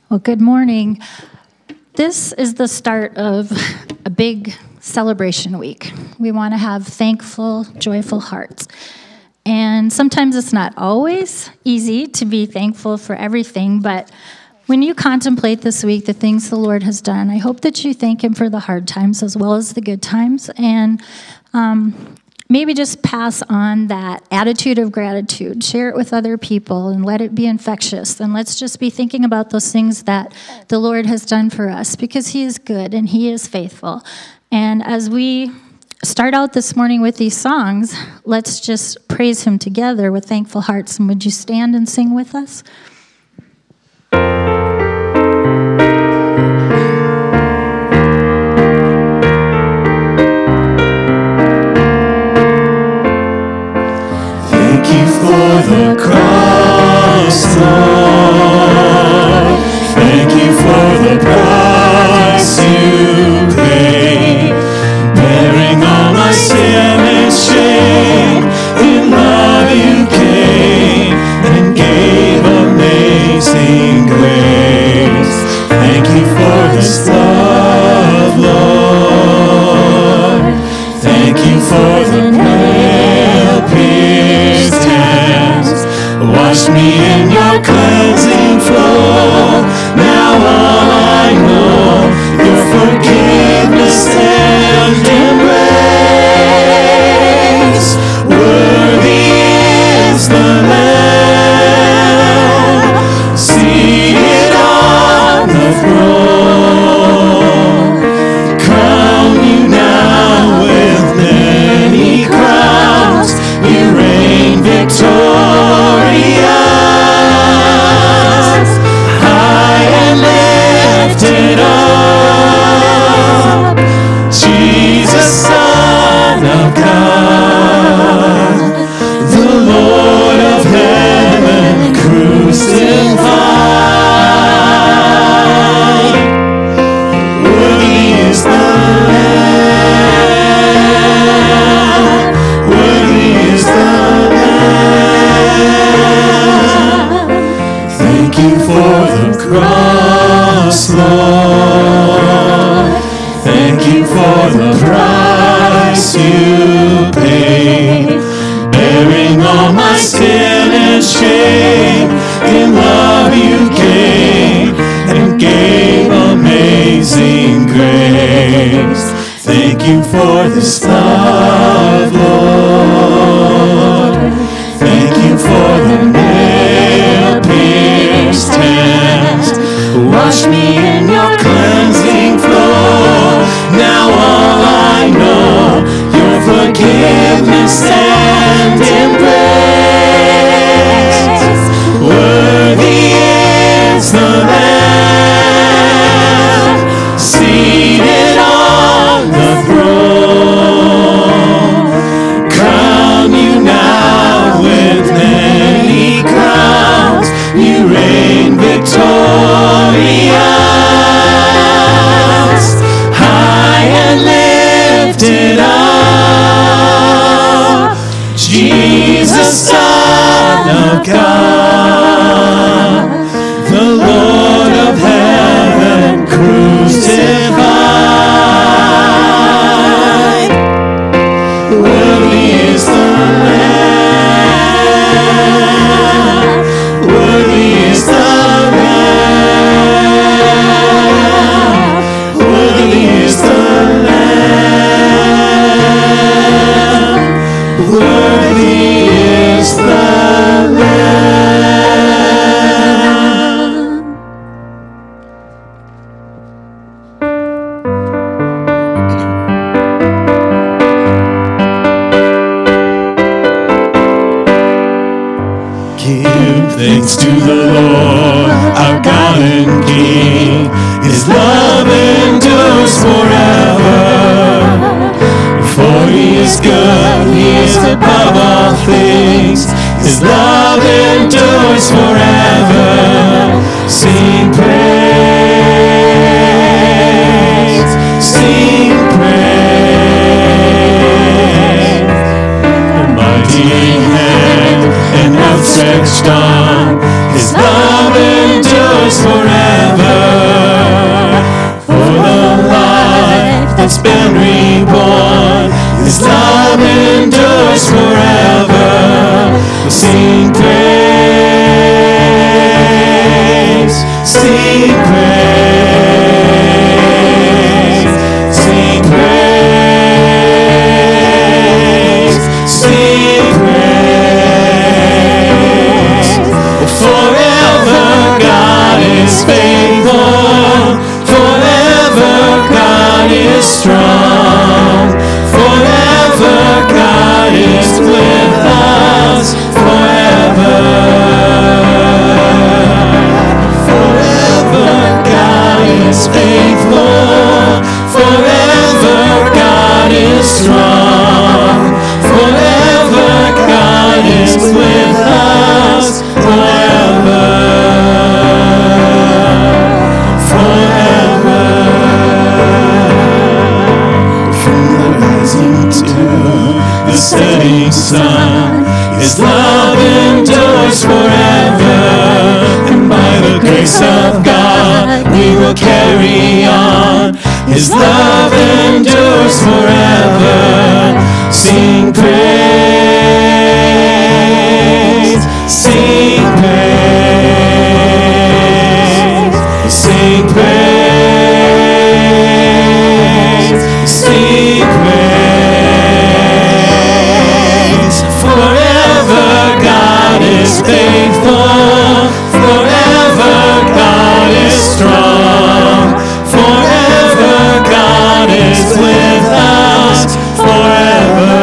Well, good morning. This is the start of a big celebration week. We want to have thankful, joyful hearts. And sometimes it's not always easy to be thankful for everything, but when you contemplate this week the things the Lord has done, I hope that you thank Him for the hard times as well as the good times, and maybe just pass on that attitude of gratitude. Share it with other people and let it be infectious. And let's just be thinking about those things that the Lord has done for us, because He is good and He is faithful. And as we start out this morning with these songs, let's just praise Him together with thankful hearts. And would you stand and sing with us? Thank you for the cross, Lord. Thank you for the price you paid, bearing all my sin and shame. In love you came and gave amazing grace. Thank you for this love, Lord. Thank you for the nail-pierced hands. Wash me in your cleansing flow. Now all I know, your forgiveness and embrace. Worthy is the Lamb, seated on the throne. Crown you now with many crowns. You reign victorious, high and lifted up. Jesus, Son of God, the Lord of heaven crucified. Worthy is the Lamb, worthy is the Lamb. Thank you for the cross, Lord. Thank you for the price you paid, bearing all my sin and shame. In love you came and gave amazing grace. Thank you for this love, Lord. Thank you for the nail-pierced hands. Wash me in your cleansing flow. Now all I know, your forgiveness and embrace. Worthy is the Lamb, seated on the throne. Crown you now with many crowns. You reign victorious, high and lifted up. Jesus, Son of God, the Lord of heaven crucified. Worthy is the Lamb, worthy is the Lamb, worthy is the Lamb, worthy is the Lamb. Give thanks to the Lord, our God and King. His love endures forever. For He is good, He is above all things. His love endures forever. Sing praise, sing praise. The mighty hand and outstretched arm, His love endures forever. heart's been reborn. His love endures forever. Sing praise, sing praise, sing praise, sing praise. Forever God is faithful, forever God is strong, forever God is with us, forever. Forever God is faithful, forever God is strong, forever God is with us, forever. The setting sun, His love endures forever, and by the grace of God we will carry on. His love endures forever. Sing praise, sing praise, sing praise, sing praise. Forever God is faithful, forever God is strong, forever God is with us, forever.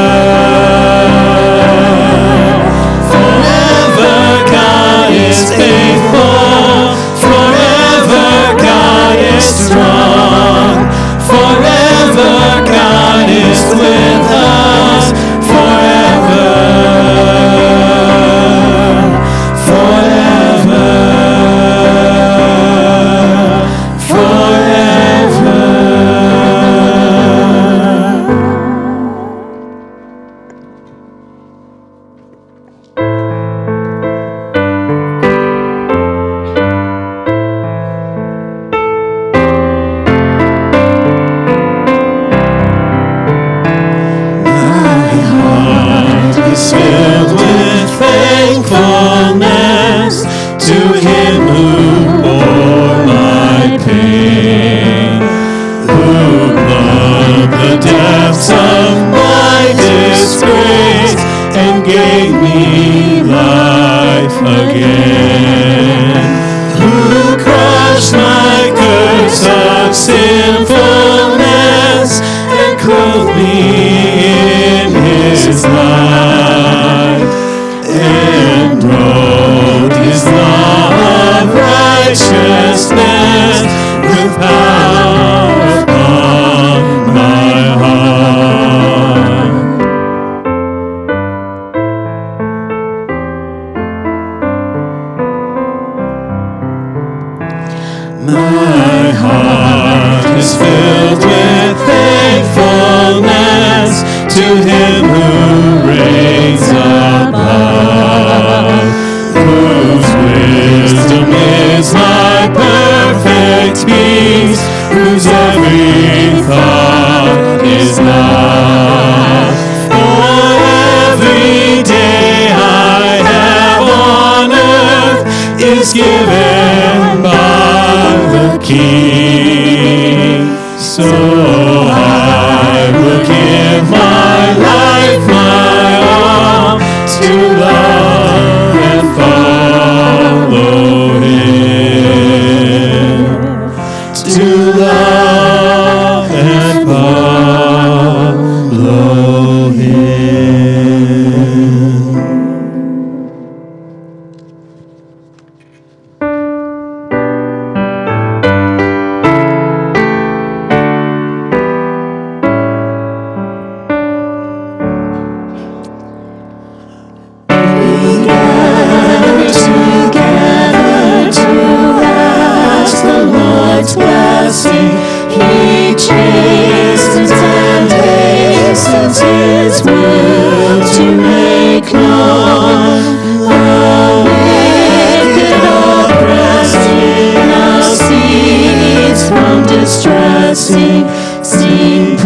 Forever God is faithful, forever God is strong, forever God is with us, forever. Filled with thankfulness to Him who bore my pain, who loved the depths of my disgrace and gave me life again, who crushed my curse of sinfulness and clothed me in His light, and wrote His law of righteousness with power upon my heart. My heart is filled with thankfulness to Him who reigns above, whose wisdom is my perfect peace, whose every thought is love. For every day I have on earth is given by the King. So I will give my life, my all, to love and follow Him, to love and follow Him. Blessing, He chastens and hastens His will to make known. The wicked oppressing now cease from distressing. Sing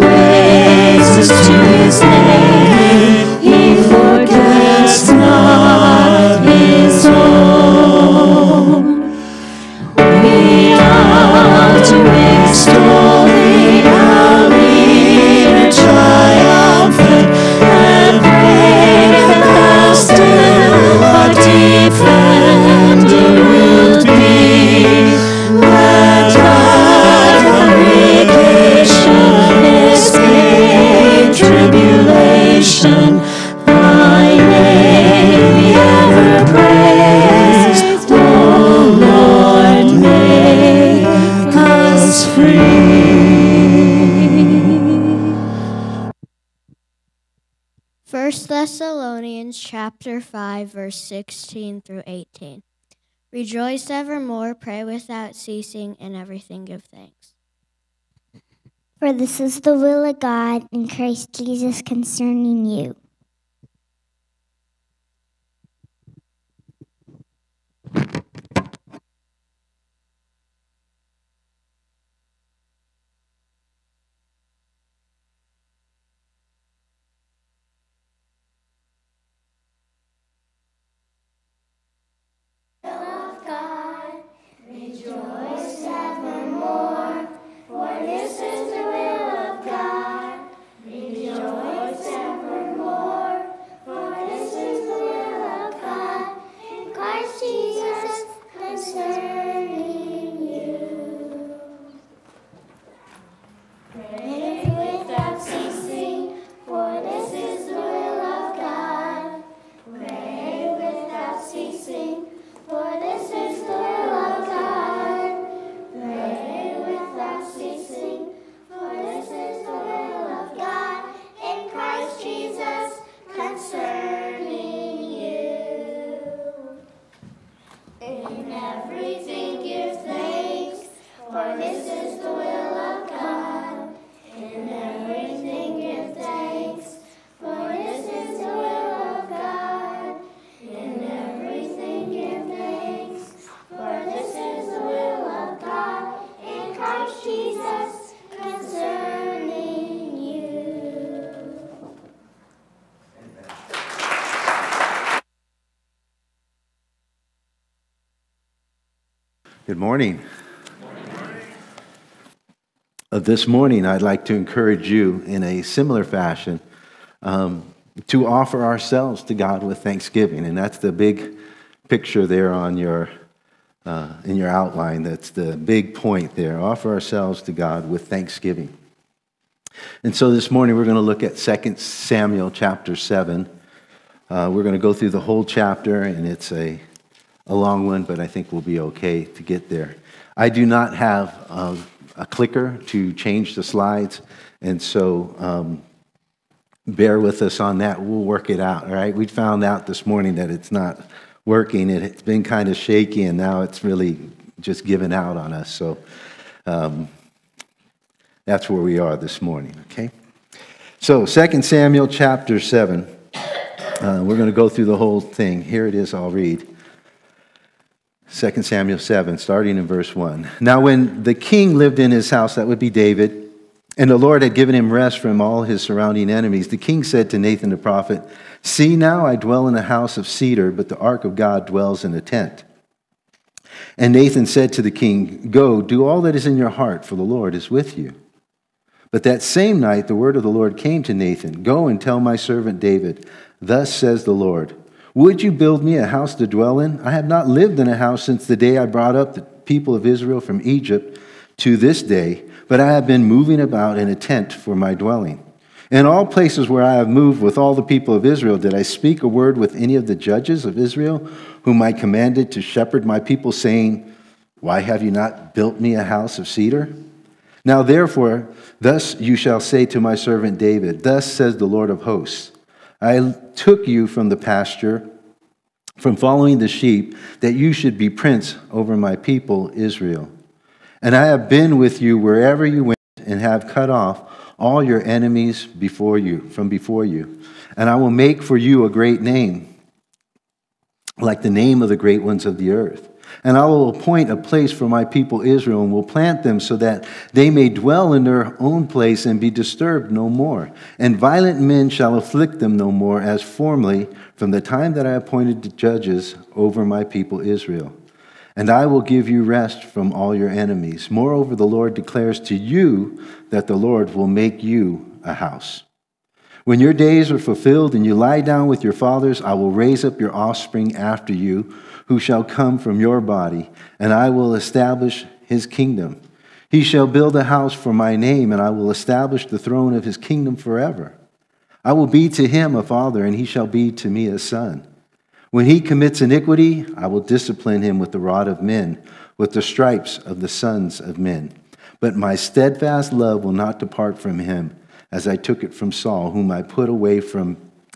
Thessalonians chapter 5, verse 16 through 18. Rejoice evermore, pray without ceasing, in everything give thanks. For this is the will of God in Christ Jesus concerning you. Good morning. This morning, I'd like to encourage you in a similar fashion to offer ourselves to God with thanksgiving, and that's the big picture there on your in your outline. That's the big point there. Offer ourselves to God with thanksgiving. And so this morning, we're going to look at 2 Samuel chapter 7. We're going to go through the whole chapter, and it's a long one, but I think we'll be okay to get there. I do not have a clicker to change the slides, and so bear with us on that. We'll work it out, all right? We found out this morning that it's not working. It's been kind of shaky, and now it's really just given out on us. So that's where we are this morning, okay? So 2 Samuel chapter 7. We're going to go through the whole thing. Here it is, I'll read. 2 Samuel 7, starting in verse 1. Now when the king lived in his house, that would be David, and the Lord had given him rest from all his surrounding enemies, the king said to Nathan the prophet, "See now, I dwell in a house of cedar, but the ark of God dwells in a tent." And Nathan said to the king, "Go, do all that is in your heart, for the Lord is with you." But that same night the word of the Lord came to Nathan, "Go and tell my servant David, thus says the Lord, would you build me a house to dwell in? I have not lived in a house since the day I brought up the people of Israel from Egypt to this day, but I have been moving about in a tent for my dwelling. In all places where I have moved with all the people of Israel, did I speak a word with any of the judges of Israel, whom I commanded to shepherd my people, saying, why have you not built me a house of cedar? Now therefore, thus you shall say to my servant David, thus says the Lord of hosts, I took you from the pasture, from following the sheep, that you should be prince over my people Israel. And I have been with you wherever you went, and have cut off all your enemies from before you. And I will make for you a great name, like the name of the great ones of the earth. And I will appoint a place for my people Israel, and will plant them so that they may dwell in their own place and be disturbed no more. And violent men shall afflict them no more, as formerly, from the time that I appointed the judges over my people Israel. And I will give you rest from all your enemies. Moreover, the Lord declares to you that the Lord will make you a house. When your days are fulfilled and you lie down with your fathers, I will raise up your offspring after you, who shall come from your body, and I will establish his kingdom. He shall build a house for my name, and I will establish the throne of his kingdom forever. I will be to him a father, and he shall be to me a son. When he commits iniquity, I will discipline him with the rod of men, with the stripes of the sons of men. But my steadfast love will not depart from him, as I took it from Saul, whom I put away from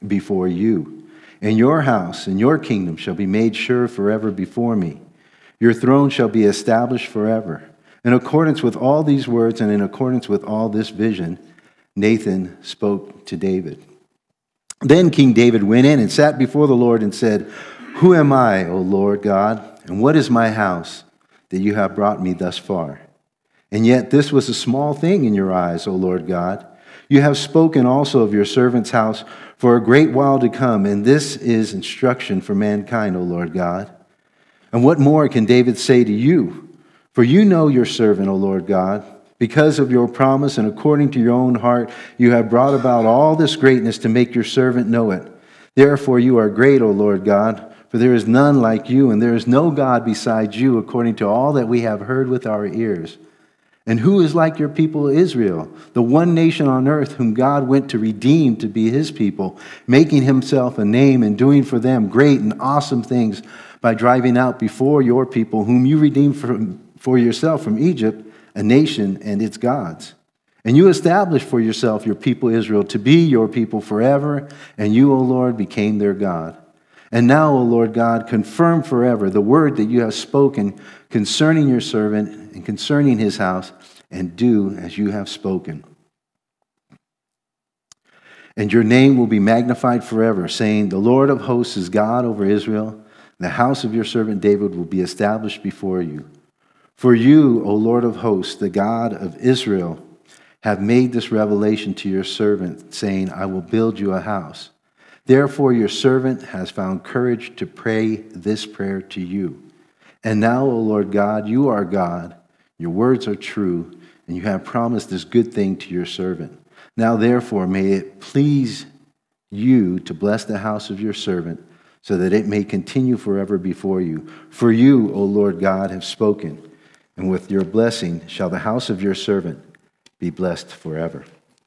before you. And your house and your kingdom shall be made sure forever before me. Your throne shall be established forever. In accordance with all these words and in accordance with all this vision, Nathan spoke to David. Then King David went in and sat before the Lord and said, Who am I, O Lord God, and what is my house that you have brought me thus far? And yet this was a small thing in your eyes, O Lord God. You have spoken also of your servant's house for a great while to come, and this is instruction for mankind, O Lord God. And what more can David say to you? For you know your servant, O Lord God. Because of your promise and according to your own heart, you have brought about all this greatness to make your servant know it. Therefore you are great, O Lord God, for there is none like you, and there is no God besides you, according to all that we have heard with our ears. And who is like your people Israel, the one nation on earth whom God went to redeem to be his people, making himself a name and doing for them great and awesome things by driving out before your people, whom you redeemed for yourself from Egypt, a nation and its gods. And you established for yourself your people Israel to be your people forever, and you, O Lord, became their God. And now, O Lord God, confirm forever the word that you have spoken concerning your servant and concerning his house, and do as you have spoken. And your name will be magnified forever, saying, The Lord of hosts is God over Israel. The house of your servant David will be established before you. For you, O Lord of hosts, the God of Israel, have made this revelation to your servant, saying, I will build you a house. Therefore your servant has found courage to pray this prayer to you. And now, O Lord God, you are God, your words are true, and you have promised this good thing to your servant. Now therefore may it please you to bless the house of your servant, so that it may continue forever before you. For you, O Lord God, have spoken, and with your blessing shall the house of your servant be blessed forever.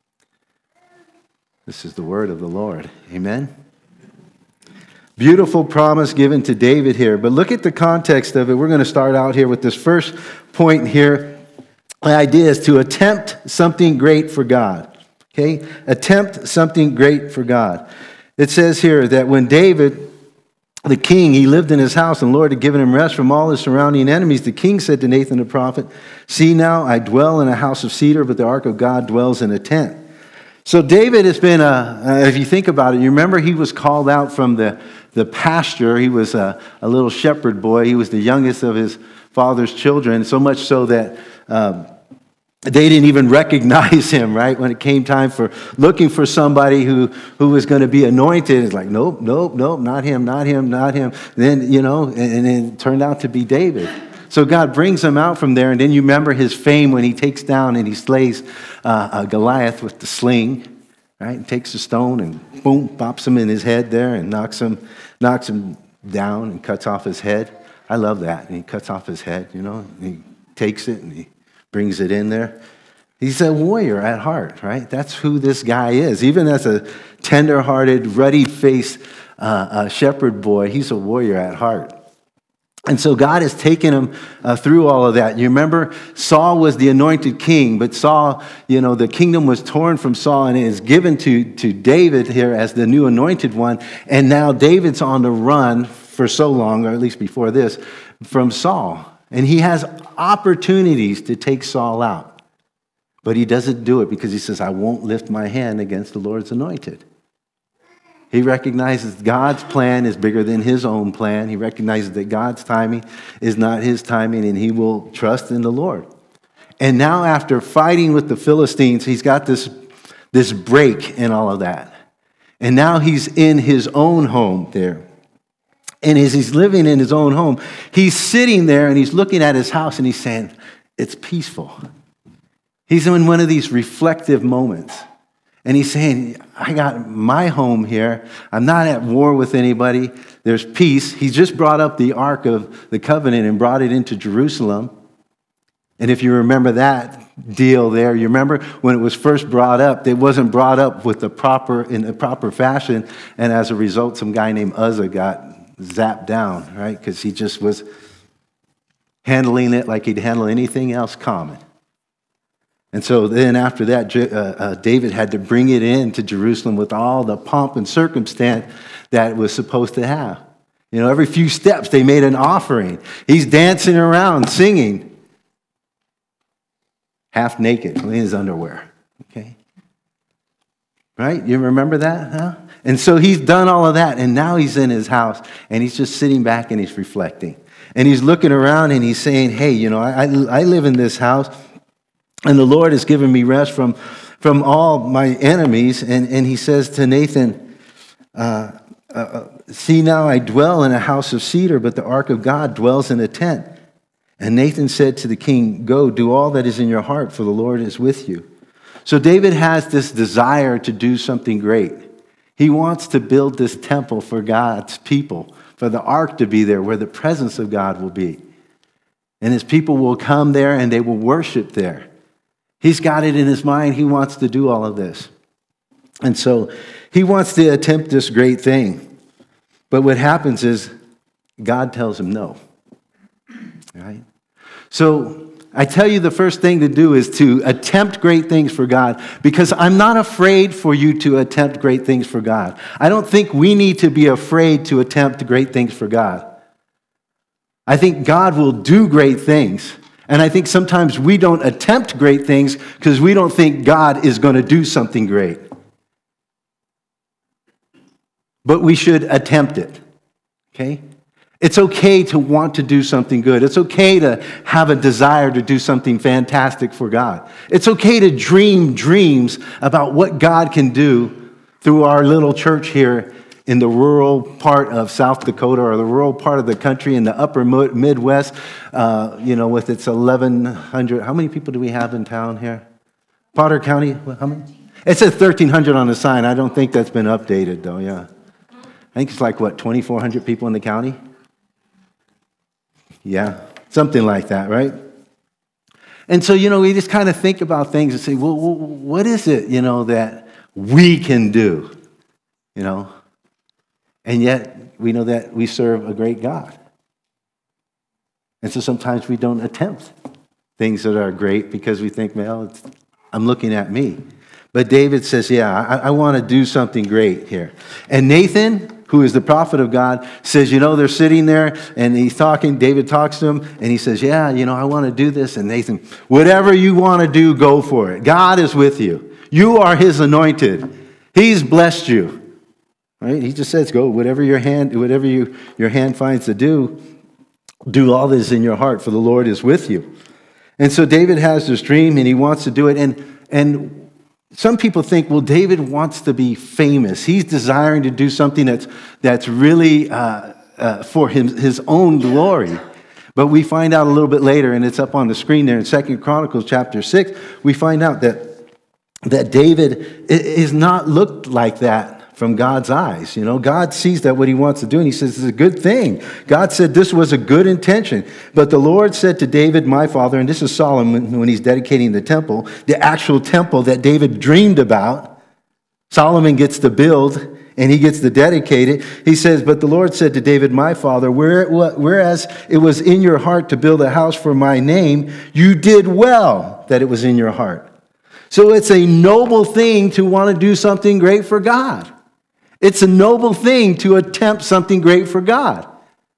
This is the word of the Lord. Amen. Beautiful promise given to David here. But look at the context of it. We're going to start out here with this first point here. The idea is to attempt something great for God. Okay? Attempt something great for God. It says here that when David, the king, he lived in his house, and the Lord had given him rest from all his surrounding enemies. The king said to Nathan the prophet, See now, I dwell in a house of cedar, but the ark of God dwells in a tent. So David has been, if you think about it, you remember he was called out from the pasture. He was a little shepherd boy. He was the youngest of his father's children, so much so that they didn't even recognize him, right? When it came time for looking for somebody who was going to be anointed, it's like, nope, not him. Then, and it turned out to be David. So God brings him out from there, and then you remember his fame when he takes down and he slays Goliath with the sling, right? And takes a stone and boom, pops him in his head there and knocks him down and cuts off his head. I love that. And he cuts off his head, and he takes it and he brings it in there. He's a warrior at heart, right? That's who this guy is. Even as a tender-hearted, ruddy-faced shepherd boy, he's a warrior at heart. And so God has taken him through all of that. You remember Saul was the anointed king, but Saul, the kingdom was torn from Saul and it is given to David here as the new anointed one. And now David's on the run for so long, or at least before this, from Saul. And he has opportunities to take Saul out. But he doesn't do it because he says, I won't lift my hand against the Lord's anointed. He recognizes God's plan is bigger than his own plan. He recognizes that God's timing is not his timing, and he will trust in the Lord. And now after fighting with the Philistines, he's got this break in all of that. And now he's in his own home there. And as he's living in his own home, he's sitting there and he's looking at his house and he's saying, it's peaceful. He's in one of these reflective moments. And he's saying, I got my home here. I'm not at war with anybody. There's peace. He's just brought up the Ark of the Covenant and brought it into Jerusalem. And if you remember that deal there, you remember when it was first brought up, it wasn't brought up in the proper fashion. And as a result, some guy named Uzzah got zapped down, right? Because he just was handling it like he'd handle anything else common. And so then after that, David had to bring it into Jerusalem with all the pomp and circumstance that it was supposed to have. You know, every few steps they made an offering. He's dancing around, singing, half naked in his underwear. Okay? Right? You remember that, huh? And so he's done all of that, and now he's in his house, and he's just sitting back and he's reflecting. And he's looking around and he's saying, hey, you know, I live in this house, and the Lord has given me rest from all my enemies. And he says to Nathan, see, now I dwell in a house of cedar, but the ark of God dwells in a tent. And Nathan said to the king, go, do all that is in your heart, for the Lord is with you. So David has this desire to do something great. He wants to build this temple for God's people, for the ark to be there where the presence of God will be. And his people will come there and they will worship there. He's got it in his mind. He wants to do all of this. And so he wants to attempt this great thing. But what happens is God tells him no. Right? So I tell you the first thing to do is to attempt great things for God, because I'm not afraid for you to attempt great things for God. I don't think we need to be afraid to attempt great things for God. I think God will do great things. And I think sometimes we don't attempt great things because we don't think God is going to do something great. But we should attempt it. Okay? It's okay to want to do something good. It's okay to have a desire to do something fantastic for God. It's okay to dream dreams about what God can do through our little church here in the rural part of South Dakota, or the rural part of the country in the upper Midwest, with its 1,100. How many people do we have in town here? Potter County, how many? It says 1,300 on the sign. I don't think that's been updated, though, yeah. I think it's like, 2,400 people in the county? Yeah, something like that, right? And so, we just kind of think about things and say, well, what is it, that we can do, And yet, we know that we serve a great God. And so sometimes we don't attempt things that are great because we think, well, I'm looking at me. But David says, yeah, I want to do something great here. And Nathan, who is the prophet of God, says, they're sitting there and he's talking. David talks to him and he says, yeah, I want to do this. And Nathan, whatever you want to do, go for it. God is with you. You are his anointed. He's blessed you. Right? He just says, go, whatever your hand finds to do all this in your heart, for the Lord is with you. And so David has this dream and he wants to do it. And some people think, well, David wants to be famous. He's desiring to do something that's really for his own glory. But we find out a little bit later, and it's up on the screen there in 2 Chronicles chapter 6, we find out that David is not looked like that from God's eyes. God sees that what he wants to do, and he says it's a good thing. God said this was a good intention. But the Lord said to David, my father, and this is Solomon when he's dedicating the temple, the actual temple that David dreamed about, Solomon gets to build, and he gets to dedicate it. He says, but the Lord said to David, my father, whereas it was in your heart to build a house for my name, you did well that it was in your heart. So it's a noble thing to want to do something great for God. It's a noble thing to attempt something great for God.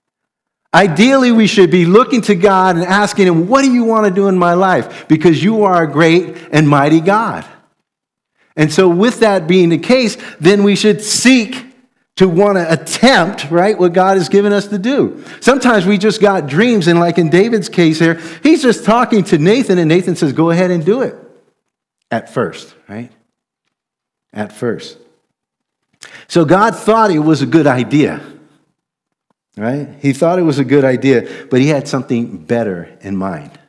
Ideally, we should be looking to God and asking him, what do you want to do in my life? Because you are a great and mighty God. And so with that being the case, then we should seek to want to attempt, right, what God has given us to do. Sometimes we just got dreams, and like in David's case here, he's just talking to Nathan, and Nathan says, go ahead and do it. At first, right? At first. So God thought it was a good idea, right? He thought it was a good idea, but he had something better in mind.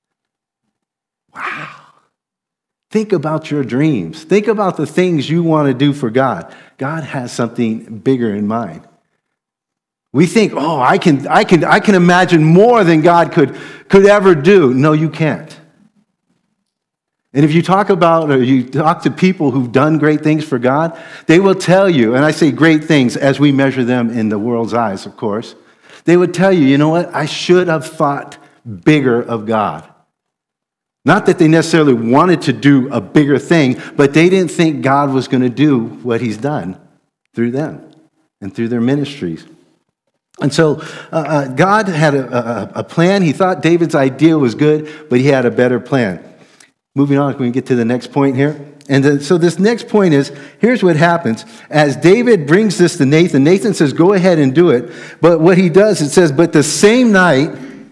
Wow. Think about your dreams. Think about the things you want to do for God. God has something bigger in mind. We think, oh, I can imagine more than God could ever do. No, you can't. And if you talk to people who've done great things for God, they will tell you, and I say great things as we measure them in the world's eyes, of course, they would tell you, you know what, I should have thought bigger of God. Not that they necessarily wanted to do a bigger thing, but they didn't think God was going to do what he's done through them and through their ministries. And so God had a plan. He thought David's idea was good, but he had a better plan. Moving on, we can get to the next point here. And so this next point is, here's what happens. As David brings this to Nathan, Nathan says, go ahead and do it. But what he does, it says, but the same night,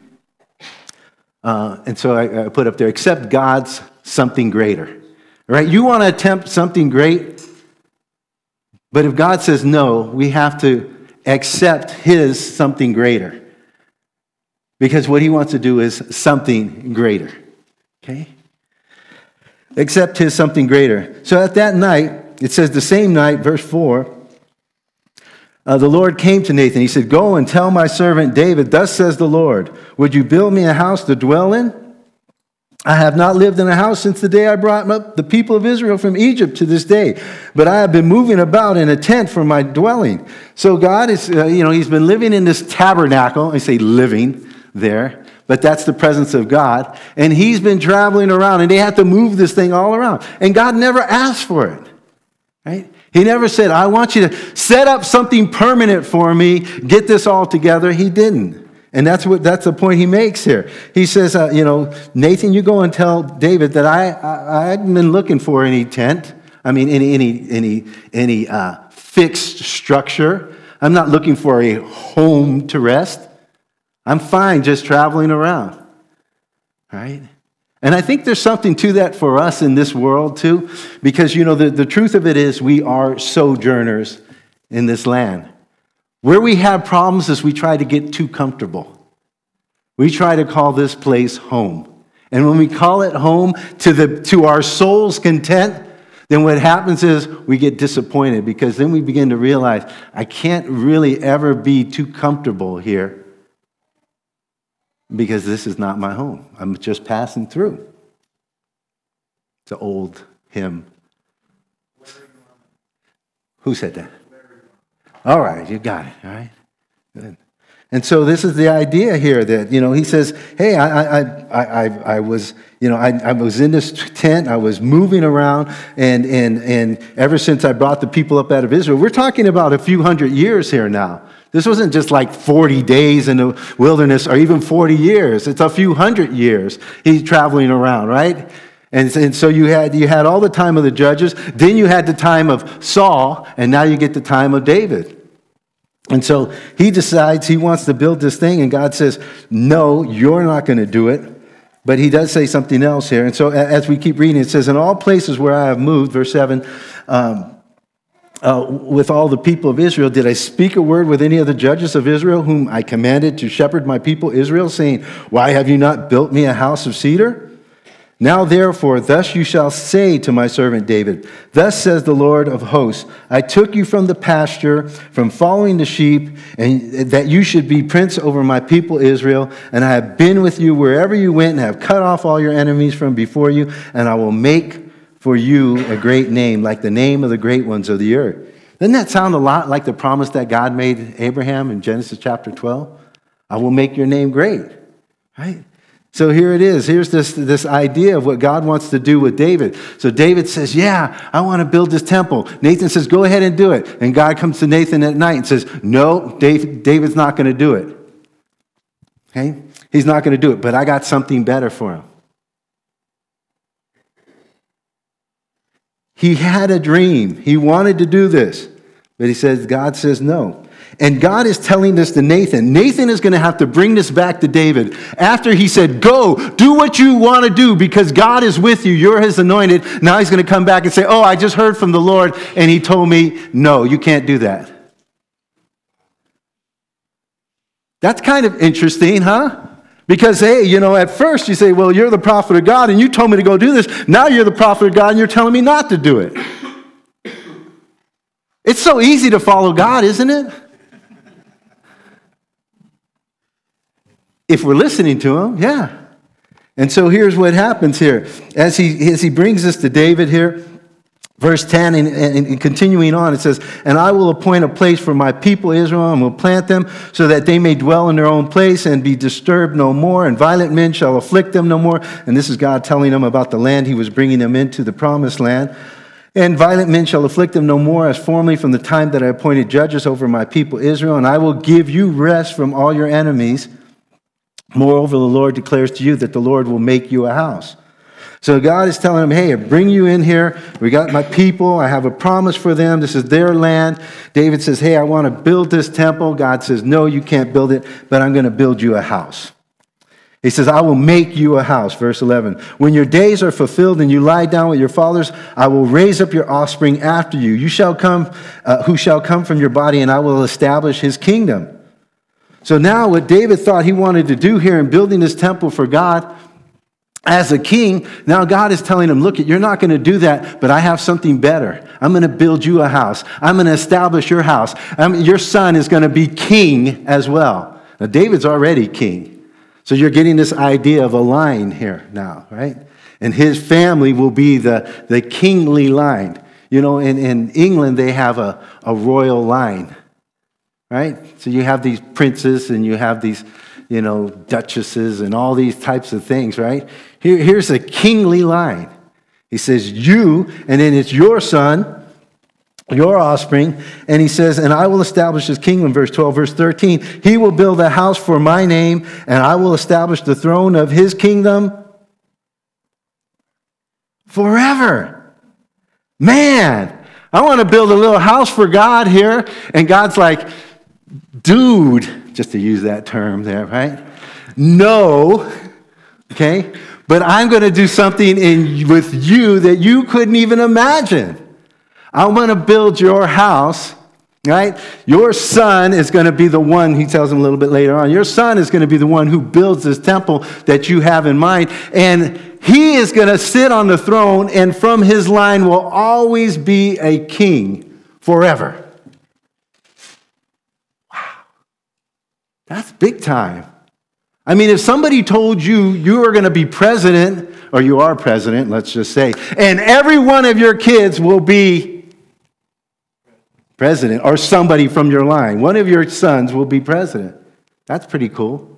and so I put up there, except God's something greater. Right? You want to attempt something great, but if God says no, we have to accept his something greater. Because what he wants to do is something greater. Okay? Accept his something greater. So at that night, it says the same night, verse 4, the Lord came to Nathan. He said, go and tell my servant David, thus says the Lord, would you build me a house to dwell in? I have not lived in a house since the day I brought up the people of Israel from Egypt to this day, but I have been moving about in a tent for my dwelling. So God is, he's been living in this tabernacle. I say living there, but that's the presence of God. And he's been traveling around, and they have to move this thing all around. And God never asked for it, right? He never said, I want you to set up something permanent for me, get this all together. He didn't. And that's the point he makes here. He says, Nathan, you go and tell David that I haven't been looking for any tent. I mean, any fixed structure. I'm not looking for a home to rest. I'm fine just traveling around, right? And I think there's something to that for us in this world too, because, the truth of it is we are sojourners in this land. Where we have problems is we try to get too comfortable. We try to call this place home. And when we call it home to our soul's content, then what happens is we get disappointed, because then we begin to realize I can't really ever be too comfortable here, because this is not my home. I'm just passing through. It's an old hymn. Who said that? All right, you got it. All right, good. And so this is the idea here that he says, "Hey, I was in this tent. I was moving around, and ever since I brought the people up out of Israel, we're talking about a few hundred years here now. This wasn't just like 40 days in the wilderness, or even 40 years. It's a few hundred years he's traveling around, right?" And so you had all the time of the judges, then you had the time of Saul, and now you get the time of David. And so he decides he wants to build this thing, and God says, no, you're not going to do it. But he does say something else here. And so as we keep reading, it says, in all places where I have moved, verse 7, with all the people of Israel, did I speak a word with any of the judges of Israel, whom I commanded to shepherd my people Israel, saying, why have you not built me a house of cedar? Now, therefore, thus you shall say to my servant David, thus says the Lord of hosts, I took you from the pasture, from following the sheep, and that you should be prince over my people Israel, and I have been with you wherever you went, and have cut off all your enemies from before you, and I will make for you a great name, like the name of the great ones of the earth. Doesn't that sound a lot like the promise that God made Abraham in Genesis chapter 12? I will make your name great, right? So here it is. Here's this idea of what God wants to do with David. So David says, yeah, I want to build this temple. Nathan says, go ahead and do it. And God comes to Nathan at night and says, no, David's not going to do it. Okay? He's not going to do it, but I got something better for him. He had a dream. He wanted to do this, but God says no. And God is telling this to Nathan. Nathan is going to have to bring this back to David after he said, go, do what you want to do because God is with you. You're his anointed. Now he's going to come back and say, oh, I just heard from the Lord and he told me, no, you can't do that. That's kind of interesting, huh? Because, hey, at first you say, well, you're the prophet of God and you told me to go do this. Now you're the prophet of God and you're telling me not to do it. It's so easy to follow God, isn't it? If we're listening to him, yeah. And so here's what happens here. As he brings this to David here, Verse 10, and continuing on, it says, and I will appoint a place for my people Israel, and will plant them so that they may dwell in their own place and be disturbed no more, and violent men shall afflict them no more. And this is God telling them about the land he was bringing them into, the promised land. And violent men shall afflict them no more, as formerly from the time that I appointed judges over my people Israel, and I will give you rest from all your enemies. Moreover, the Lord declares to you that the Lord will make you a house. So God is telling them, hey, I bring you in here. We got my people. I have a promise for them. This is their land. David says, hey, I want to build this temple. God says, no, you can't build it, but I'm going to build you a house. He says, I will make you a house. Verse 11, when your days are fulfilled and you lie down with your fathers, I will raise up your offspring after you. You shall come, who shall come from your body, and I will establish his kingdom. So now what David thought he wanted to do here in building this temple for God, as a king, now God is telling him, look, you're not going to do that, but I have something better. I'm going to build you a house. I'm going to establish your house. Your son is going to be king as well. Now, David's already king. So you're getting this idea of a line here now, right? And his family will be the kingly line. You know, in England, they have a royal line, right? So you have these princes and you have these, you know, duchesses and all these types of things, right? Here's a kingly line. He says, you, and then it's your son, your offspring, and he says, and I will establish his kingdom, verse 12, verse 13. He will build a house for my name, and I will establish the throne of his kingdom forever. Man, I want to build a little house for God here. And God's like, dude, just to use that term there, right? No, okay? But I'm going to do something with you that you couldn't even imagine. I'm going to build your house, right? Your son is going to be the one, he tells him a little bit later on, your son is going to be the one who builds this temple that you have in mind. And he is going to sit on the throne, and from his line will always be a king forever. Wow. That's big time. I mean, if somebody told you you are going to be president, or you are president, let's just say, and every one of your kids will be president, or somebody from your line, one of your sons will be president. That's pretty cool.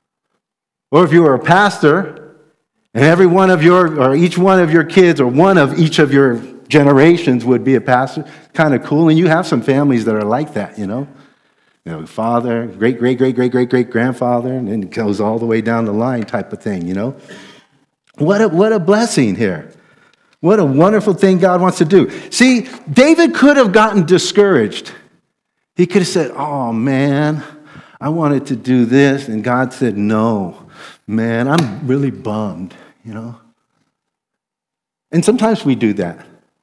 Or if you were a pastor, and every one of your, or each one of your kids, or one of each of your generations would be a pastor, kind of cool. And you have some families that are like that, you know. You know, father, great-great-great-great-great-great-grandfather, and then it goes all the way down the line type of thing, you know. What a blessing here. What a wonderful thing God wants to do. See, David could have gotten discouraged. He could have said, oh, man, I wanted to do this. And God said, no, man, I'm really bummed, you know. And sometimes we do that,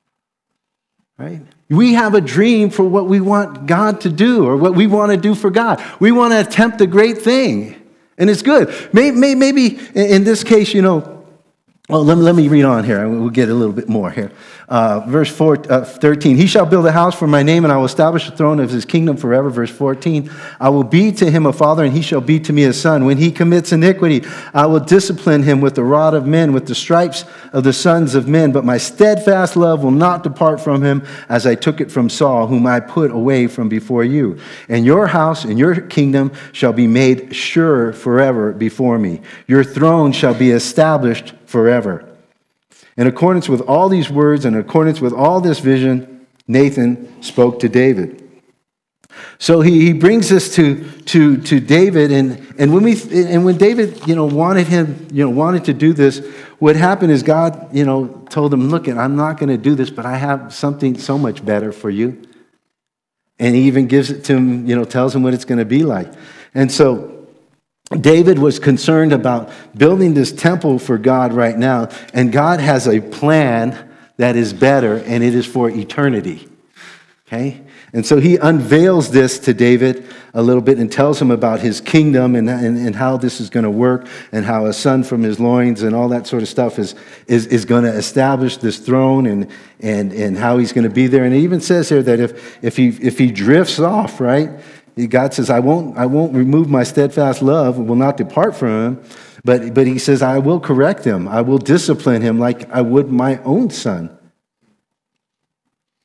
right? We have a dream for what we want God to do or what we want to do for God. We want to attempt a great thing, and it's good. Maybe in this case, you know, well, let me read on here. We'll get a little bit more here. Verse 13, he shall build a house for my name, and I will establish the throne of his kingdom forever. Verse 14, I will be to him a father, and he shall be to me a son. When he commits iniquity, I will discipline him with the rod of men, with the stripes of the sons of men. But my steadfast love will not depart from him, as I took it from Saul, whom I put away from before you. And your house and your kingdom shall be made sure forever before me. Your throne shall be established forever. In accordance with all these words and in accordance with all this vision, Nathan spoke to David. So he brings this to David, and when David, you know, wanted to do this, what happened is God, you know, told him, look, I'm not going to do this, but I have something so much better for you. And he even gives it to him, you know, tells him what it's going to be like. And so David was concerned about building this temple for God right now, and God has a plan that is better, and it is for eternity. Okay? And so he unveils this to David a little bit and tells him about his kingdom and how this is going to work, and how a son from his loins and all that sort of stuff is going to establish this throne, and how he's going to be there. And it even says here that if he drifts off, right? God says, I won't remove my steadfast love, will not depart from him, but he says, I will correct him. I will discipline him like I would my own son.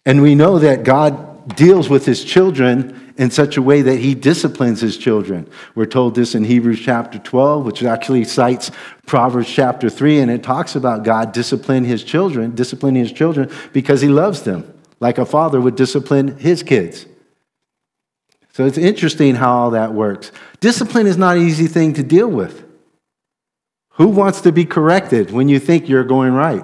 And we know that God deals with his children in such a way that he disciplines his children. We're told this in Hebrews chapter 12, which actually cites Proverbs chapter 3, and it talks about God disciplining his children because he loves them, like a father would discipline his kids. So it's interesting how all that works. Discipline is not an easy thing to deal with. Who wants to be corrected when you think you're going right?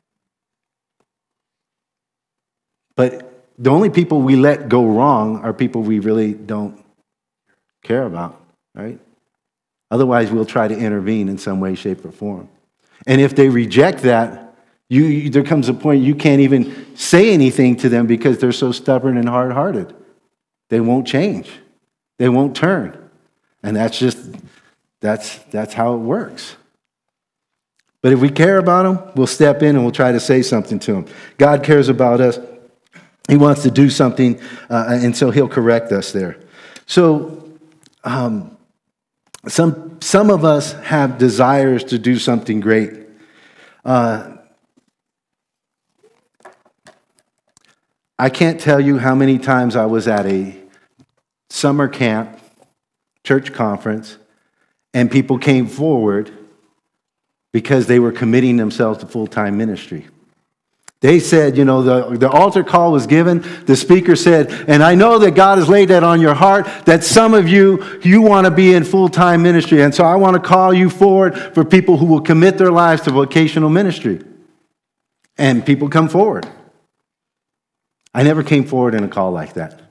But the only people we let go wrong are people we really don't care about, right? Otherwise, we'll try to intervene in some way, shape, or form. And if they reject that, there comes a point you can't even say anything to them because they're so stubborn and hard-hearted. They won't change. They won't turn. And that's how it works. But if we care about them, we'll step in and we'll try to say something to them. God cares about us. He wants to do something, and so he'll correct us there. So some of us have desires to do something great. I can't tell you how many times I was at a summer camp, church conference, and people came forward because they were committing themselves to full-time ministry. They said, the altar call was given. The speaker said, and I know that God has laid that on your heart, that some of you want to be in full-time ministry. And so I want to call you forward for people who will commit their lives to vocational ministry. And people come forward. I never came forward in a call like that.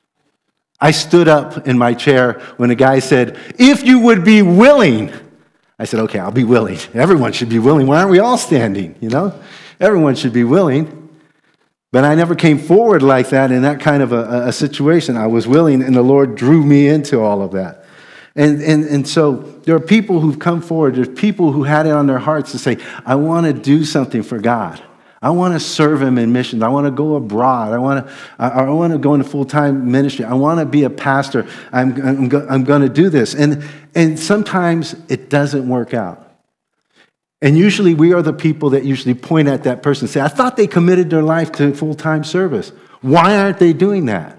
I stood up in my chair when a guy said, if you would be willing. I said, okay, I'll be willing. Everyone should be willing. Why aren't we all standing, Everyone should be willing. But I never came forward like that in that kind of a situation. I was willing, and the Lord drew me into all of that. And so there are people who've come forward. There's people who had it on their hearts to say, I want to do something for God. I want to serve him in missions. I want to go abroad. I want to go into full-time ministry. I want to be a pastor. I'm going to do this. And sometimes it doesn't work out. And usually we are the people that usually point at that person and say, I thought they committed their life to full-time service. Why aren't they doing that?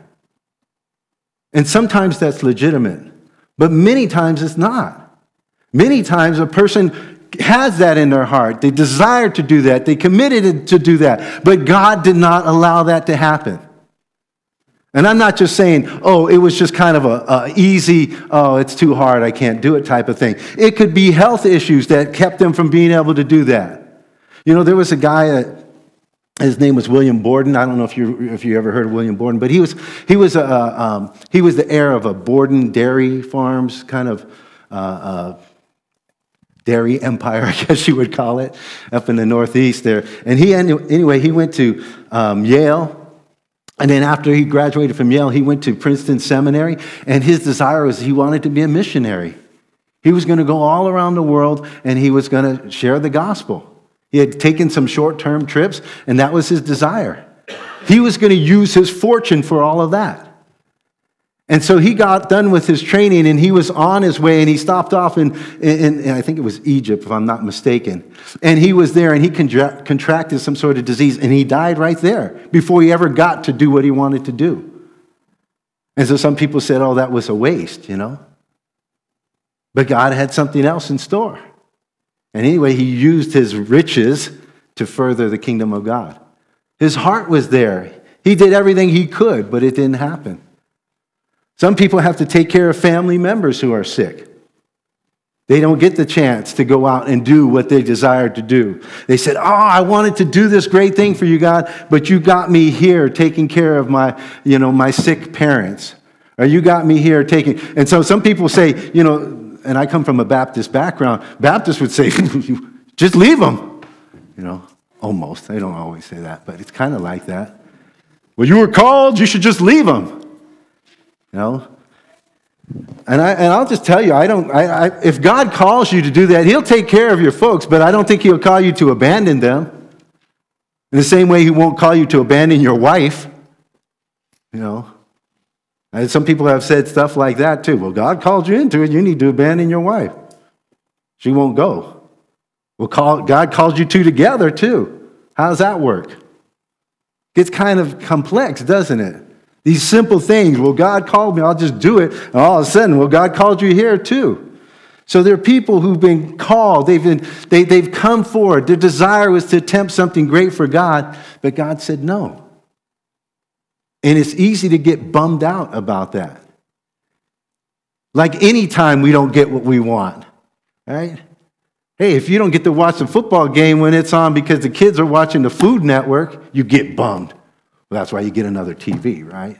And sometimes that's legitimate, but many times it's not. Many times a person has that in their heart. They desire to do that. They committed to do that, but God did not allow that to happen. And I'm not just saying, it was just kind of a easy, it's too hard, I can't do it type of thing. It could be health issues that kept them from being able to do that. There was a guy, his name was William Borden. I don't know if you ever heard of William Borden, but he was the heir of a Borden dairy farms kind of dairy empire, I guess you would call it, up in the Northeast there. And he went to Yale. And then after he graduated from Yale, he went to Princeton Seminary, and his desire was he wanted to be a missionary. He was going to go all around the world, and he was going to share the gospel. He had taken some short-term trips, and that was his desire. He was going to use his fortune for all of that. And so he got done with his training, and he was on his way, and he stopped off in I think it was Egypt, if I'm not mistaken. And he was there, and he contracted some sort of disease, and he died right there before he ever got to do what he wanted to do. And so some people said, that was a waste, But God had something else in store. And anyway, he used his riches to further the kingdom of God. His heart was there. He did everything he could, but it didn't happen. Some people have to take care of family members who are sick. They don't get the chance to go out and do what they desired to do. They said, I wanted to do this great thing for you, God, but you got me here taking care of my sick parents. Or you got me here taking... And so some people say, and I come from a Baptist background, Baptists would say, just leave them. Almost. They don't always say that, but it's kind of like that. Well, you were called, you should just leave them. And I'll just tell you, if God calls you to do that, he'll take care of your folks, but I don't think he'll call you to abandon them. In the same way he won't call you to abandon your wife. And some people have said stuff like that too. Well, God called you into it, you need to abandon your wife. She won't go. Well, God called you two together too. How does that work? Gets kind of complex, doesn't it? These simple things. Well, God called me, I'll just do it. And all of a sudden, well, God called you here too. So there are people who've been called. They've come forward. Their desire was to attempt something great for God, but God said no. And it's easy to get bummed out about that. Like any time we don't get what we want, right? Hey, if you don't get to watch the football game when it's on because the kids are watching the Food Network, you get bummed. Well, that's why you get another TV, right?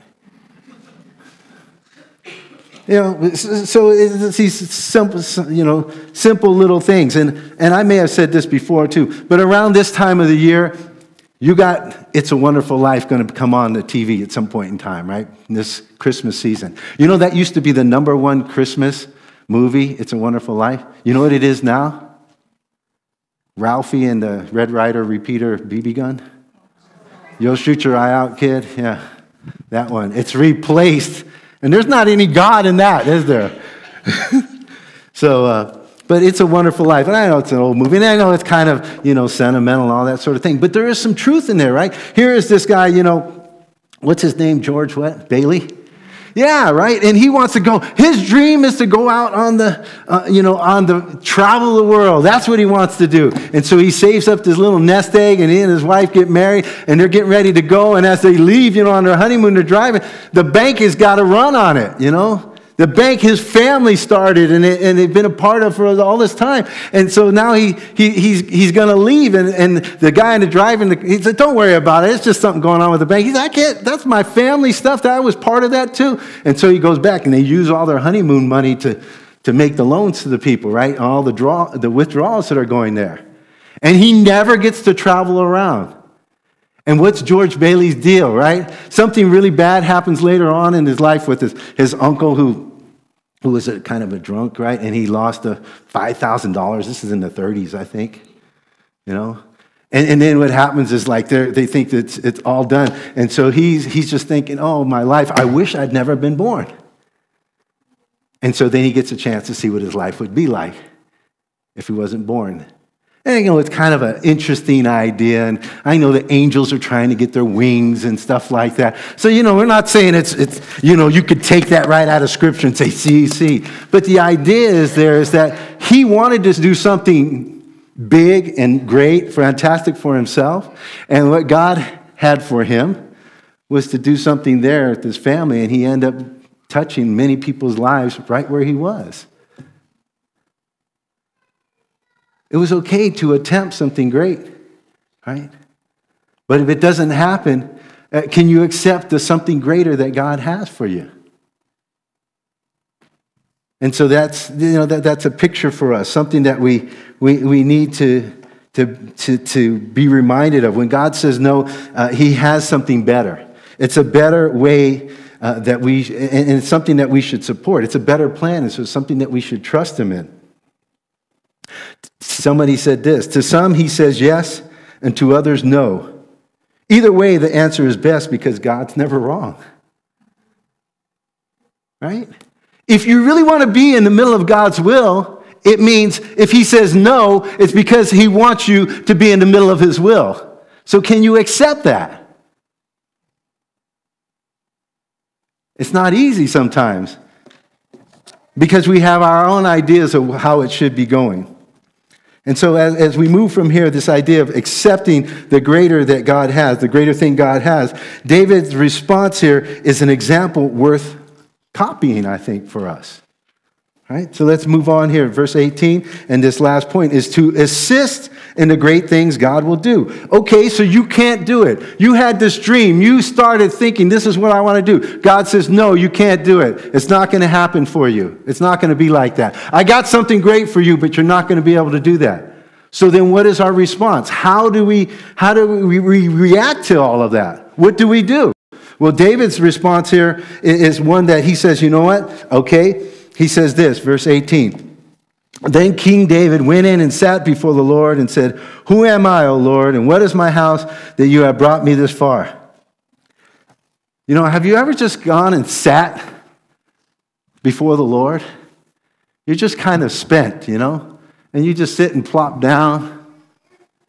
So it's these simple little things. And I may have said this before too, but around this time of the year, you got It's a Wonderful Life going to come on the TV at some point in time, right? In this Christmas season. You know, that used to be the #1 Christmas movie, It's a Wonderful Life. You know what it is now? Ralphie and the Red Ryder repeater BB gun. You'll shoot your eye out, kid. Yeah, that one. It's replaced. And there's not any God in that, is there? But It's a Wonderful Life. And I know it's an old movie. And I know it's kind of, sentimental and all that sort of thing. But there is some truth in there, right? Here is this guy, what's his name? George what? Bailey? Yeah, right? And he wants to go. His dream is to go out on the travel the world. That's what he wants to do. And so he saves up this little nest egg, and he and his wife get married, and they're getting ready to go. And as they leave, on their honeymoon, they're driving. The bank has got to run on it, The bank his family started, and they've been a part of for all this time. And so now he's going to leave, and the guy in the driving, he said, "Don't worry about it. It's just something going on with the bank." He said, "I can't. That's my family stuff. That I was part of that too." And so he goes back, and they use all their honeymoon money to make the loans to the people, right? All the withdrawals that are going there, and he never gets to travel around. And what's George Bailey's deal, right? Something really bad happens later on in his life with his uncle who was kind of a drunk, right? And he lost $5,000. This is in the 30s, I think, And then what happens is they think that it's all done. And so he's just thinking, oh, my life, I wish I'd never been born. And so then he gets a chance to see what his life would be like if he wasn't born. And, it's kind of an interesting idea. And I know the angels are trying to get their wings and stuff like that. So, we're not saying it's you could take that right out of Scripture and say, see. But the idea is that he wanted to do something big and great, fantastic for himself. And what God had for him was to do something there with his family. And he ended up touching many people's lives right where he was. It was okay to attempt something great, right? But if it doesn't happen, can you accept the something greater that God has for you? And so that's a picture for us, something that we need to be reminded of. When God says no, He has something better. It's a better way and it's something that we should support. It's a better plan, and so it's something that we should trust Him in. Somebody said this, to some he says yes, and to others no. Either way, the answer is best because God's never wrong. Right? If you really want to be in the middle of God's will, it means if He says no, it's because He wants you to be in the middle of His will. So can you accept that? It's not easy sometimes because we have our own ideas of how it should be going. And so as we move from here, this idea of accepting the greater that God has, the greater thing God has, David's response here is an example worth copying, I think, for us. Right? So let's move on here. Verse 18, and this last point is to assist in the great things God will do. Okay, so you can't do it. You had this dream. You started thinking, this is what I want to do. God says, no, you can't do it. It's not going to happen for you. It's not going to be like that. I got something great for you, but you're not going to be able to do that. So then what is our response? How do we react to all of that? What do we do? Well, David's response here is one that he says, you know what? Okay. He says this, verse 18. Then King David went in and sat before the Lord and said, who am I, O Lord, and what is my house that you have brought me this far? Have you ever just gone and sat before the Lord? You're just kind of spent, and you just sit and plop down,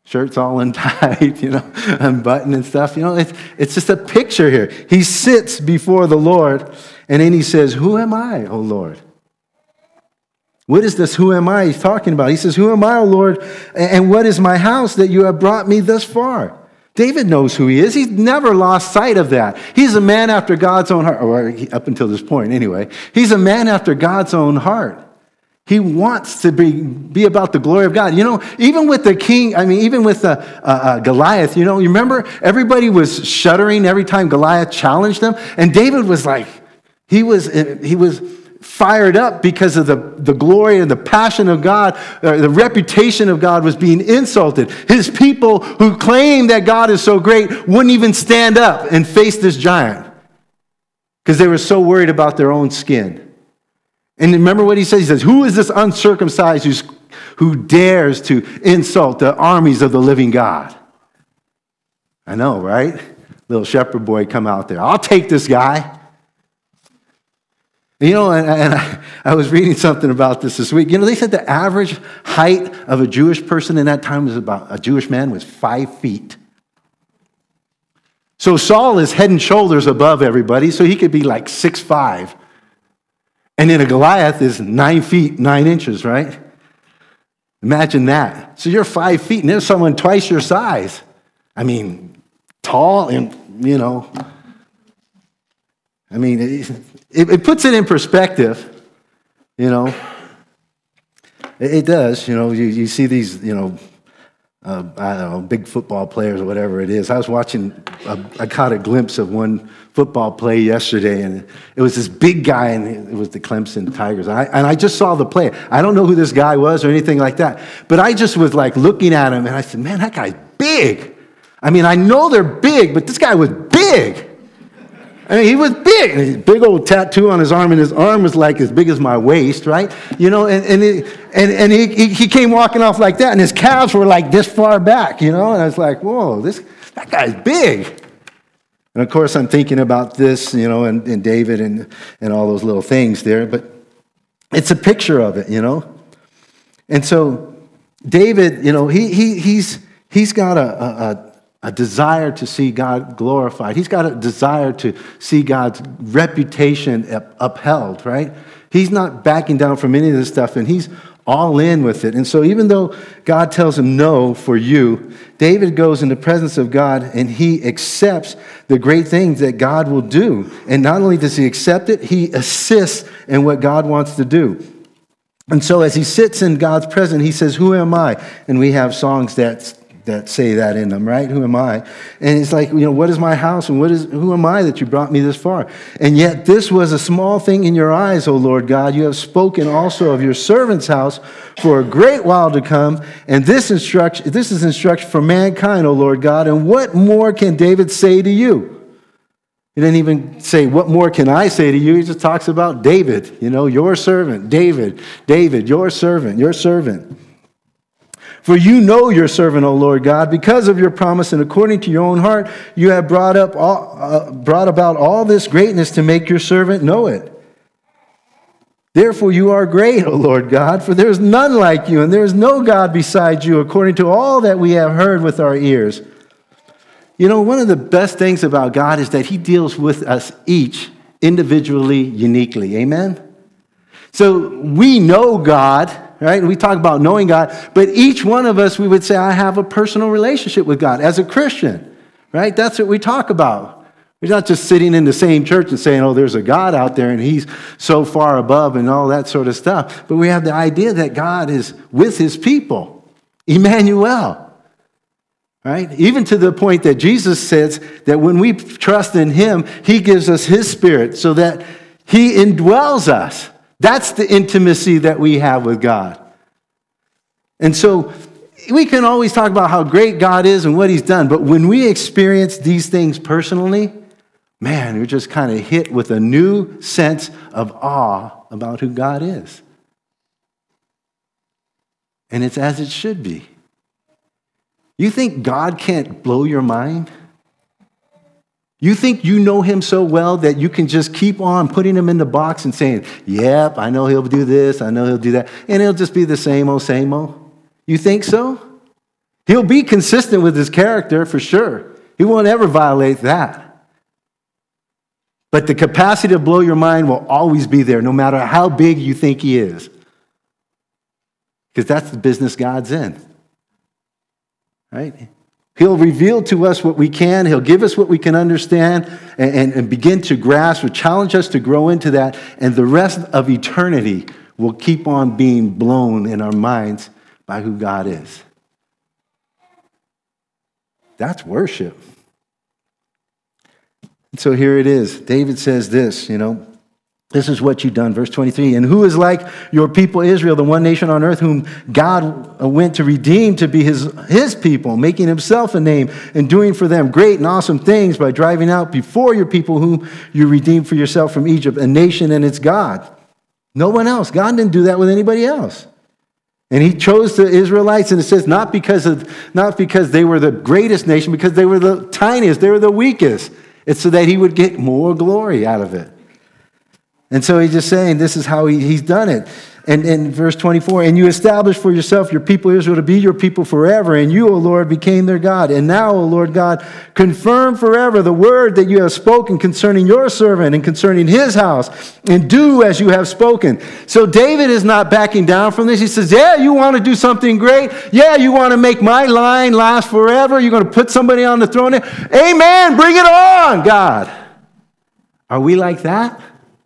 Shirt's all untied, unbuttoned and stuff. It's just a picture here. He sits before the Lord, and then he says, who am I, O Lord? What is this who am I he's talking about? He says, who am I, O Lord, and what is my house that you have brought me thus far? David knows who he is. He's never lost sight of that. He's a man after God's own heart, or up until this point anyway. He's a man after God's own heart. He wants to be about the glory of God. Even with the king, even with Goliath, you remember everybody was shuddering every time Goliath challenged them. And David was like, he was fired up because of the glory and the passion of God. The reputation of God was being insulted. His people who claim that God is so great wouldn't even stand up and face this giant because they were so worried about their own skin. And remember what he says? He says, who is this uncircumcised who dares to insult the armies of the living God? I know, right? Little shepherd boy come out there. I'll take this guy. And I was reading something about this week. They said the average height of a Jewish person in that time a Jewish man was 5 feet. So Saul is head and shoulders above everybody, so he could be like 6'5". And then a Goliath is 9 feet, 9 inches, right? Imagine that. So you're 5 feet, and there's someone twice your size. Tall and, it puts it in perspective, It does, you see these, I don't know, big football players or whatever it is. I caught a glimpse of one football play yesterday, and it was this big guy, and it was the Clemson Tigers. And I just saw the play. I don't know who this guy was or anything like that, but I just was like looking at him, and I said, man, that guy's big. I know they're big, but this guy was big. He was big. And a big old tattoo on his arm, and his arm was like as big as my waist, right? And he came walking off like that, and his calves were like this far back, And I was like, whoa, that guy's big. And of course, I'm thinking about this, and David and all those little things there, but it's a picture of it, And so David, he's got a desire to see God glorified. He's got a desire to see God's reputation upheld, right? He's not backing down from any of this stuff, and he's all in with it. And so even though God tells him no for you, David goes in the presence of God, and he accepts the great things that God will do. And not only does he accept it, he assists in what God wants to do. And so as he sits in God's presence, he says, who am I? And we have songs that say that in them, right? Who am I? And it's like, what is my house, and who am I that you brought me this far? And yet this was a small thing in your eyes, O Lord God. You have spoken also of your servant's house for a great while to come, and this is instruction for mankind, O Lord God. And what more can David say to you? He didn't even say, what more can I say to you? He just talks about David, your servant, David, your servant. For you know your servant, O Lord God, because of your promise and according to your own heart, you have brought about all this greatness to make your servant know it. Therefore you are great, O Lord God, for there is none like you, and there is no God beside you, according to all that we have heard with our ears. One of the best things about God is that he deals with us each individually, uniquely. Amen? So we know God, right? And we talk about knowing God, but each one of us, we would say, I have a personal relationship with God as a Christian, right? That's what we talk about. We're not just sitting in the same church and saying, oh, there's a God out there and he's so far above and all that sort of stuff. But we have the idea that God is with his people, Emmanuel, right? Even to the point that Jesus says that when we trust in him, he gives us his spirit so that he indwells us. That's the intimacy that we have with God. And so we can always talk about how great God is and what he's done, but when we experience these things personally, man, you're just kind of hit with a new sense of awe about who God is. And it's as it should be. You think God can't blow your mind? You think you know him so well that you can just keep on putting him in the box and saying, yep, I know he'll do this, I know he'll do that, and it'll just be the same old, same old? You think so? He'll be consistent with his character for sure. He won't ever violate that. But the capacity to blow your mind will always be there, no matter how big you think he is. Because that's the business God's in. Right? He'll reveal to us what we can. He'll give us what we can understand and begin to grasp or challenge us to grow into that. And the rest of eternity will keep on being blown in our minds by who God is. That's worship. And so here it is. David says this, this is what you've done. Verse 23, and who is like your people Israel, the one nation on earth whom God went to redeem to be his people, making himself a name and doing for them great and awesome things by driving out before your people whom you redeemed for yourself from Egypt, a nation and its God. No one else. God didn't do that with anybody else. And he chose the Israelites, and it says not because they were the greatest nation, because they were the tiniest, they were the weakest. It's so that he would get more glory out of it. And so he's just saying this is how he's done it. And in verse 24, and you established for yourself your people Israel to be your people forever, and you, O Lord, became their God. And now, O Lord God, confirm forever the word that you have spoken concerning your servant and concerning his house, and do as you have spoken. So David is not backing down from this. He says, yeah, you want to do something great? Yeah, you want to make my line last forever? You're going to put somebody on the throne? Amen, bring it on, God. Are we like that?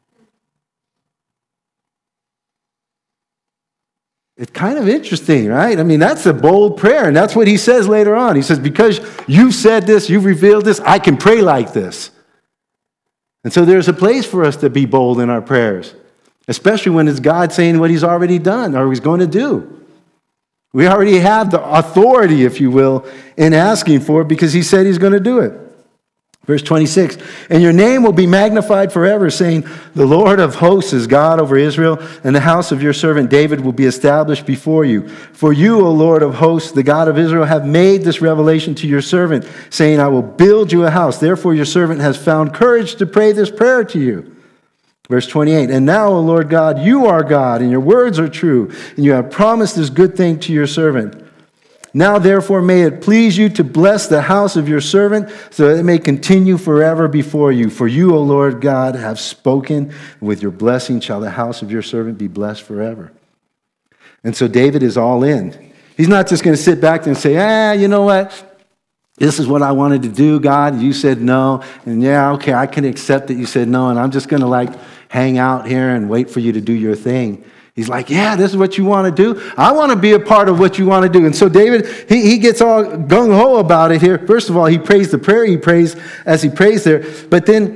It's kind of interesting, right? I mean, that's a bold prayer, and that's what he says later on. He says, because you've said this, you've revealed this, I can pray like this. And so there's a place for us to be bold in our prayers, especially when it's God saying what he's already done or he's going to do. We already have the authority, if you will, in asking for it because he said he's going to do it. Verse 26, and your name will be magnified forever, saying, the Lord of hosts is God over Israel, and the house of your servant David will be established before you. For you, O Lord of hosts, the God of Israel, have made this revelation to your servant, saying, I will build you a house. Therefore your servant has found courage to pray this prayer to you. Verse 28, and now, O Lord God, you are God, and your words are true, and you have promised this good thing to your servant. Now, therefore, may it please you to bless the house of your servant so that it may continue forever before you. For you, O Lord God, have spoken, and with your blessing shall the house of your servant be blessed forever. And so David is all in. He's not just going to sit back and say, you know what? This is what I wanted to do, God. You said no. And yeah, okay, I can accept that you said no. And I'm just going to hang out here and wait for you to do your thing. He's like, yeah, this is what you want to do. I want to be a part of what you want to do. And so David, he gets all gung-ho about it here. First of all, he prays the prayer he prays as he prays there. But then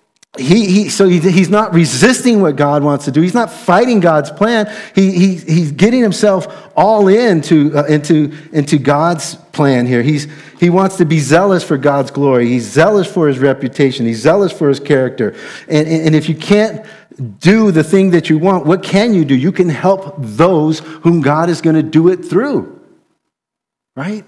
he's not resisting what God wants to do. He's not fighting God's plan. He's getting himself all into God's plan here. He wants to be zealous for God's glory. He's zealous for his reputation. He's zealous for his character. And if you can't do the thing that you want, what can you do? You can help those whom God is going to do it through. Right?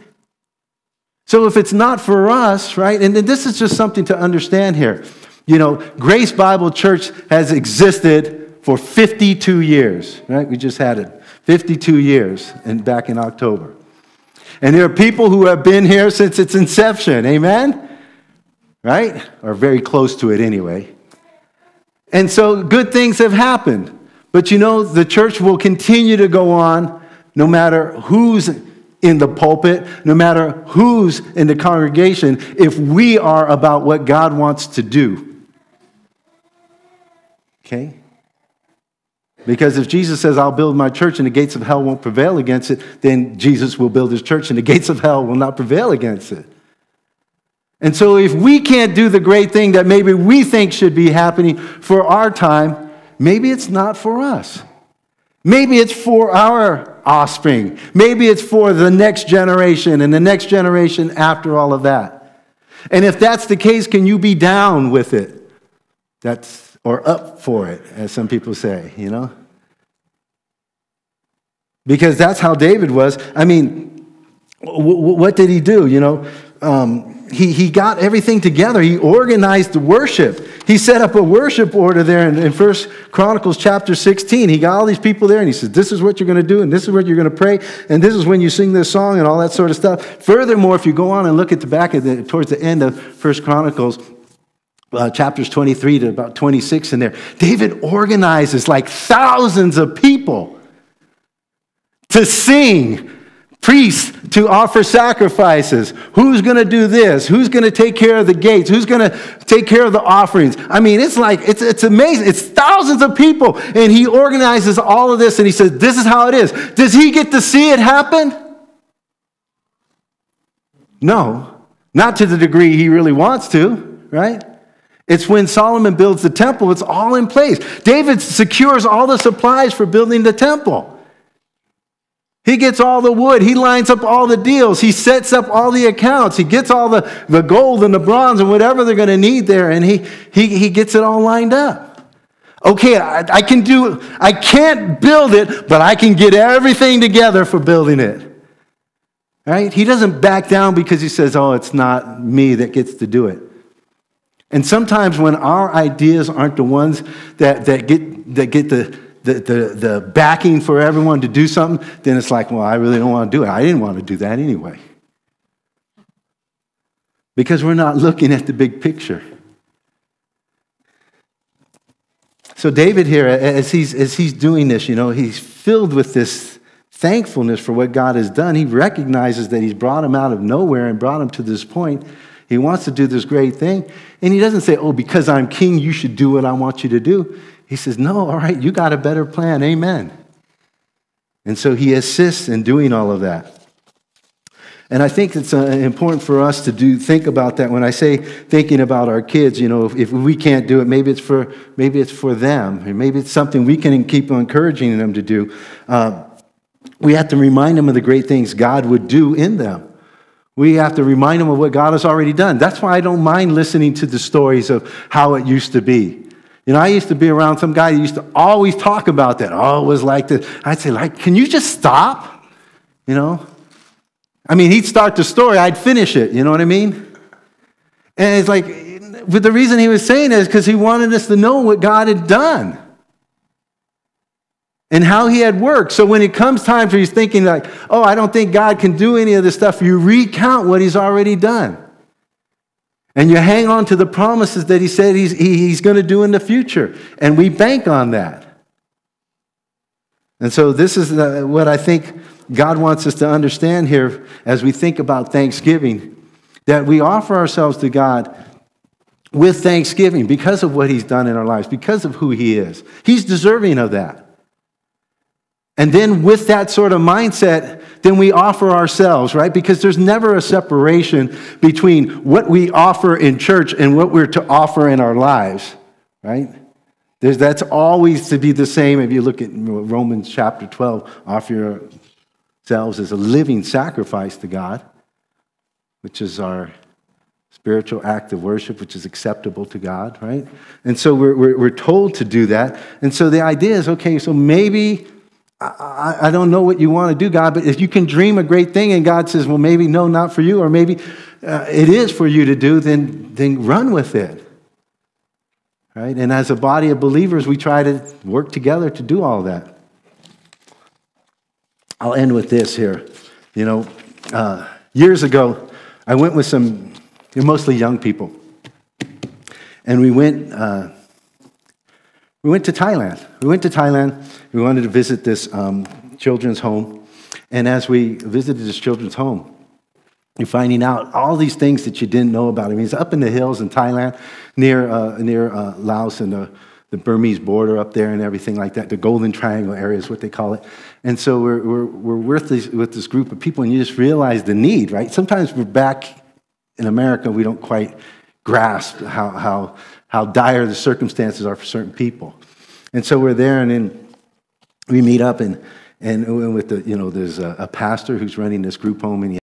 So if it's not for us, right? And this is just something to understand here. Grace Bible Church has existed for 52 years, right? We just had it. 52 years back in October. And there are people who have been here since its inception, amen? Right? Or very close to it anyway. And so good things have happened. But the church will continue to go on no matter who's in the pulpit, no matter who's in the congregation, if we are about what God wants to do. Okay? Because if Jesus says, I'll build my church and the gates of hell won't prevail against it, then Jesus will build his church and the gates of hell will not prevail against it. And so if we can't do the great thing that maybe we think should be happening for our time, maybe it's not for us. Maybe it's for our offspring. Maybe it's for the next generation and the next generation after all of that. And if that's the case, can you be down with it? Or up for it, as some people say, Because that's how David was. I mean, what did he do, he got everything together. He organized the worship. He set up a worship order there in 1 Chronicles chapter 16. He got all these people there, and he said, this is what you're going to do, and this is what you're going to pray, and this is when you sing this song, and all that sort of stuff. Furthermore, if you go on and look at the back of towards the end of 1 Chronicles, chapters 23 to about 26 in there, David organizes like thousands of people to sing, priests to offer sacrifices. Who's going to do this? Who's going to take care of the gates? Who's going to take care of the offerings? I mean, it's amazing. It's thousands of people, and he organizes all of this, and he says, this is how it is. Does he get to see it happen? No, not to the degree he really wants to, right? It's when Solomon builds the temple, it's all in place. David secures all the supplies for building the temple. He gets all the wood. He lines up all the deals. He sets up all the accounts. He gets all the gold and the bronze and whatever they're going to need there, and he gets it all lined up. Okay, I can't build it, but I can get everything together for building it. Right? He doesn't back down because he says, oh, it's not me that gets to do it. And sometimes when our ideas aren't the ones that get the backing for everyone to do something, then it's like, well, I really don't want to do it. I didn't want to do that anyway. Because we're not looking at the big picture. So David here, as he's doing this, he's filled with this thankfulness for what God has done. He recognizes that he's brought him out of nowhere and brought him to this point. He wants to do this great thing. And he doesn't say, oh, because I'm king, you should do what I want you to do. He says, no, all right, you got a better plan. Amen. And so he assists in doing all of that. And I think it's important for us to think about that. When I say thinking about our kids, if we can't do it, maybe it's for them, or maybe it's something we can keep encouraging them to do. We have to remind them of the great things God would do in them. We have to remind them of what God has already done. That's why I don't mind listening to the stories of how it used to be. I used to be around some guy who used to always talk about that. Oh, it was like this. I'd say, can you just stop? He'd start the story. I'd finish it. You know what I mean? And it's like, but the reason he was saying it is because he wanted us to know what God had done and how he had worked. So when it comes time for he's thinking like, oh, I don't think God can do any of this stuff, you recount what he's already done. And you hang on to the promises that he said he's going to do in the future. And we bank on that. And so this is what I think God wants us to understand here as we think about Thanksgiving, that we offer ourselves to God with thanksgiving because of what he's done in our lives, because of who he is. He's deserving of that. And then with that sort of mindset, then we offer ourselves, right? Because there's never a separation between what we offer in church and what we're to offer in our lives, right? That's always to be the same. If you look at Romans chapter 12, offer yourselves as a living sacrifice to God, which is our spiritual act of worship, which is acceptable to God, right? And so we're told to do that. And so the idea is, okay, so maybe I don't know what you want to do, God, but if you can dream a great thing and God says, well, maybe no, not for you, or maybe it is for you to do, then run with it. Right? And as a body of believers, we try to work together to do all that. I'll end with this here. Years ago, I went with mostly young people, and we went to Thailand. We wanted to visit this children's home. And as we visited this children's home, you're finding out all these things that you didn't know about. It's up in the hills in Thailand, near Laos and the Burmese border up there and everything like that. The Golden Triangle area is what they call it. And so we're with this group of people, and you just realize the need, right? Sometimes we're back in America, we don't quite grasp how dire the circumstances are for certain people. And so we're there, and then we meet up, and with there's a pastor who's running this group home, and he